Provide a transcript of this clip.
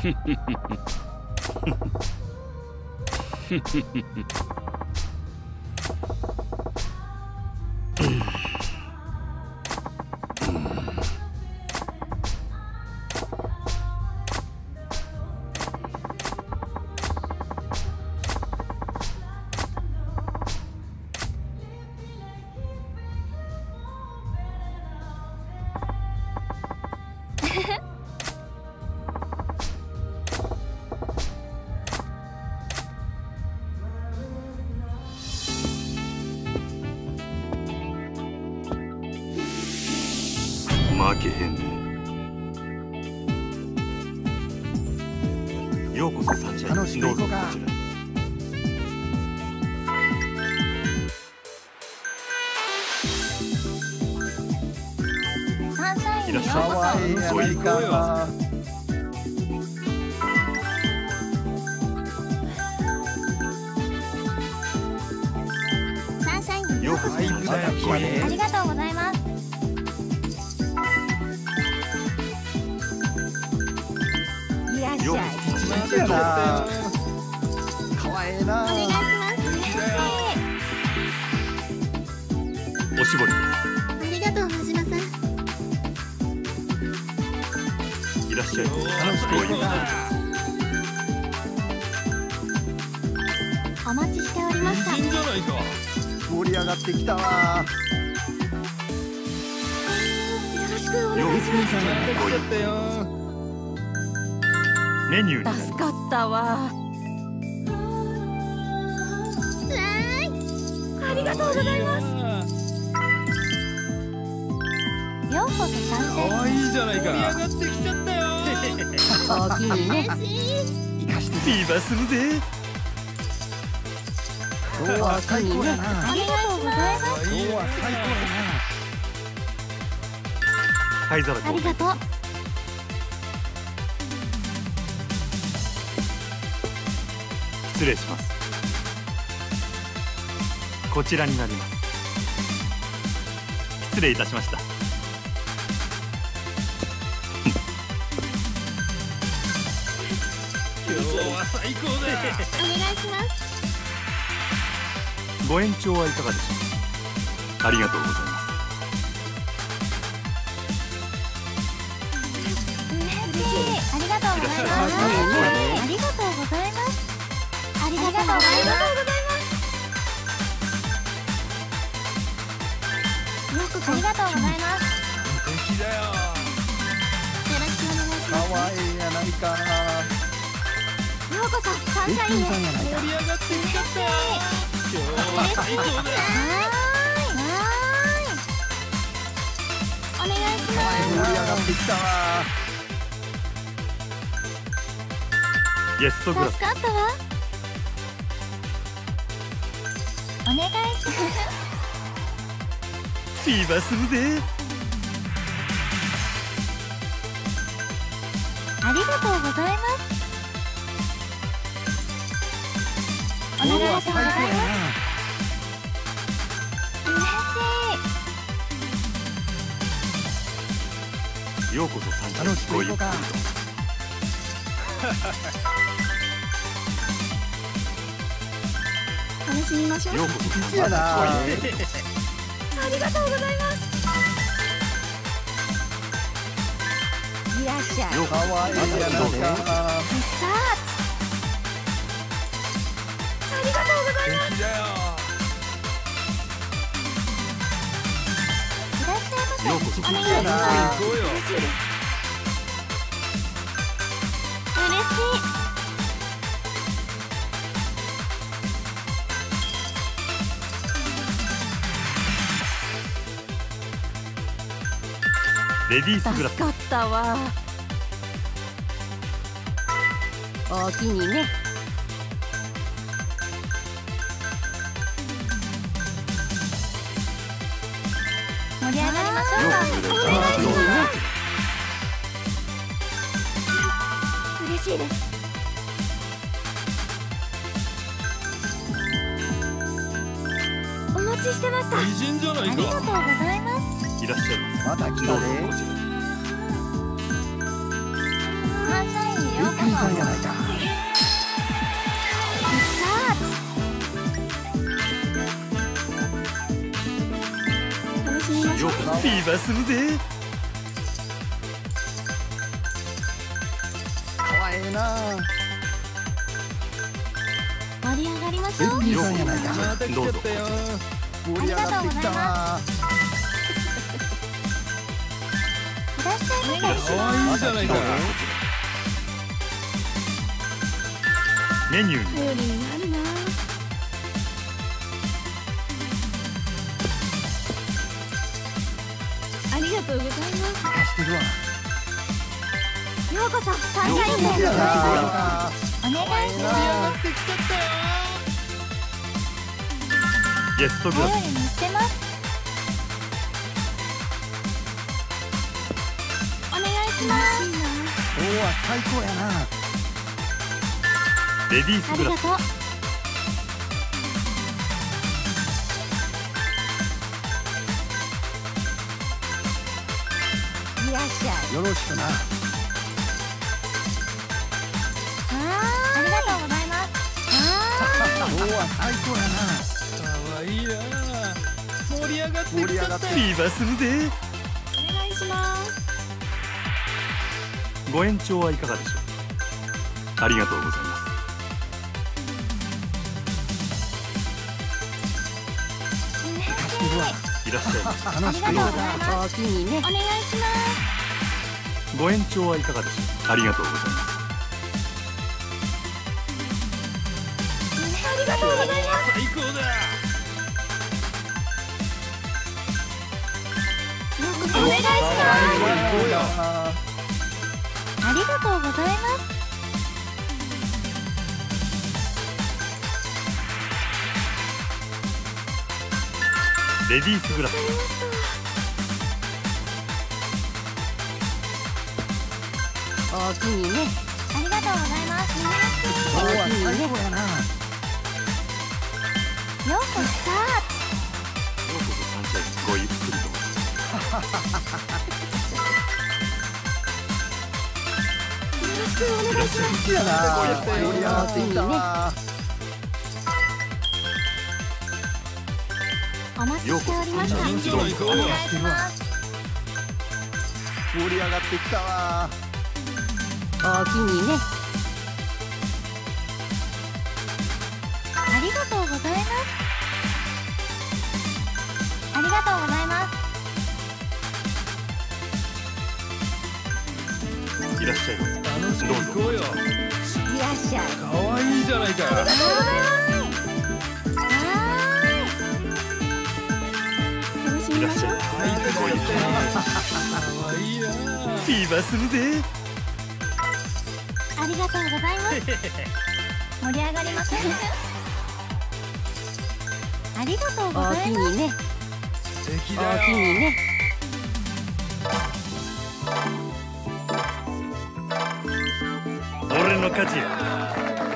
負けへんね。ようこそサンシャイン。 楽しく行こうか。 サンシャインにようこいらっしゃい。 そ。 かわいいやないか。 サンシャインにようこそ。 ようこそサンシャイン。 ありがとうございます。いらっしようゃい。 こそサンシャイン。 好きやな。かわいいな。 お願いします。 おしぼりでありがとう真島さん。 す。いらっしゃい。 楽しく行こうか。 お待ちしておりました。 いいんじゃないか。 盛り上がってきたわ。 よろしくお願いしようこそます。 サンシャイン。ごちょっとよ。 メニューになり助かます。 ったわ。 ありがとうございます。ようこそサンシャイン。 可愛いじゃないか。盛り上がってきちゃったよ。 おおきにね。 嬉しい。 生かしてビーバーするぜ。 今日は最高やな。 ありがとうございます。 今日は最高や灰皿あ交代。 りがとう。 失礼します。こちらになります。失礼いたしました。 今日は最高だ。 お願いします。 ご延長はいかがでしょうか。ありがとうございます。 嬉しい。ありがとうございます。ありがとうございます。ありがとうございます。ようこそありがとうございます。 敵だよ。 よろしくお願いしな。 ます。 かわいいやないか。 ようこそサンシャインへ。 さんやないか。 盛り上がってきちゃったよ。今日は最高だよ。 はーい。お願いし盛まり上がってきたわ。 ゲストグラす。 ス。 助かったわ。お願いします。 ビーバーするぜ。 ありがとうございます。お今日は願いします。 最高やな。 嬉しい。 ようこそサンシャイン。 楽しく行こうか。 楽しみましょう。 ようこそサンシャイン。 やな。 ありがとうございます。いらっしゃい。 ようこかわいいやないか。 さあ。ありがとうございます。 敵だよ。 いらっしゃいませ。 ようこそお願いしやなます。 行こうよ。 嬉しい。 レディースグラス。 助かったわ。おおきにね。 盛り上がりましょうか。 ようこそお願いしようこます。嬉しいです。お待ちしてました。 美人じゃないありがとうごか。 ざいます。 いらっしゃいませ。 また来どうぞたで。 こちらに。 嬉サンシャインへようこそ。 いいさんやないか。 楽しみましょう。 ビーバーするぜ。 かわええな。 盛り上がりましょう。 いいさんやないか。 また来ちゃったよ。 盛り上がってきたわ。 いらっしゃいませ。 かわいいじゃないか。 メニューに頼りになるな。ありがとうございます。 してるわ。 ようこそサンシャインへ。 いいさんやないか。 お願いし盛り上まがってきちゃったよ。 ゲストす。 グラス頼りにしてます。お願いします。 今日は最高やな。 レディースグラスありがとう。 いらっしゃい。 よろしくな。 ありがとうございます。 今日は最高やかわいいな。盛り上がってな。盛りきちゃったよ。 上がって。 ビーバーするぜ。 お願いします。 ご延長はいかがでしょう。ありがとうございます。 してるわ。 いらっしゃいませ。 楽しくな。 ありがとうございます。 おおきにねお。願いします。 ご延長はいかがでしょう。ありがとうございます。 ありがとうございます。 最高だ。 お願いします。 最高やな。 ありがとうございます。 レディースグラスおおきにね。 ありがとうございます。 今日は最高やな。 ようこそさようこそサンシャインごゆっくりと。いらっしゃいま好きやな。盛り上がってきたわ。 お待ちしておりました。 ようこそ行こうよ。 お願いします。 盛り上がってきたわ。 おおきにね。 ありがとうございます。ありがとうございます。 いらっしゃいませ。 楽しく行こうよ。 いらっしゃい。 かわいいじゃないか。 はーい。 楽しみましょう。 はい、 ごゆっくり。 かわいいな。ビーバーするぜ。 ありがとうございます。盛り上がりましたね。ありがとうごおおざいます。 きにね。 素敵おおだよ。 きにね。 俺の勝ちや。